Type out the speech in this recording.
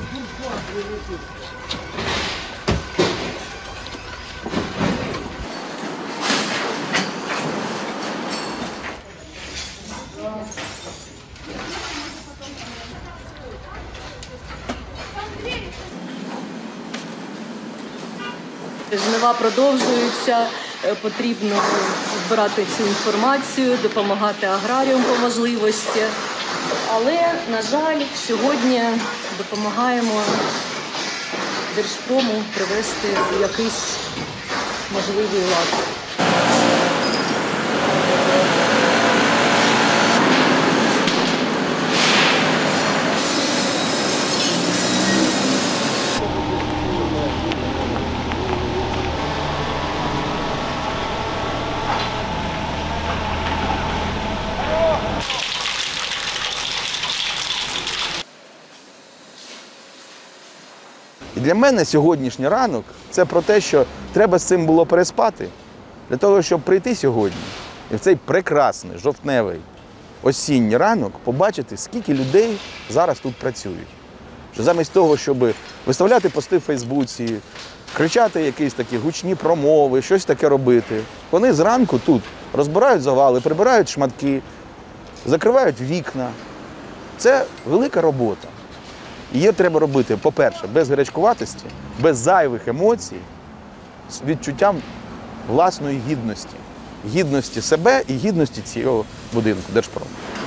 Жнива продовжуються, потрібно збирати цю інформацію, допомагати аграріям по можливості. Але, на жаль, сьогодні допомагаємо Держпрому привести в якийсь можливий лад. І для мене сьогоднішній ранок – це про те, що треба з цим було переспати, для того, щоб прийти сьогодні і в цей прекрасний, жовтневий, осінній ранок побачити, скільки людей зараз тут працюють. Що замість того, щоб виставляти пости в Фейсбуці, кричати якісь такі гучні промови, щось таке робити, вони зранку тут розбирають завали, прибирають шматки, закривають вікна. Це велика робота. Її треба робити, по-перше, без гарячкуватості, без зайвих емоцій, з відчуттям власної гідності. Гідності себе і гідності цього будинку Держпрому.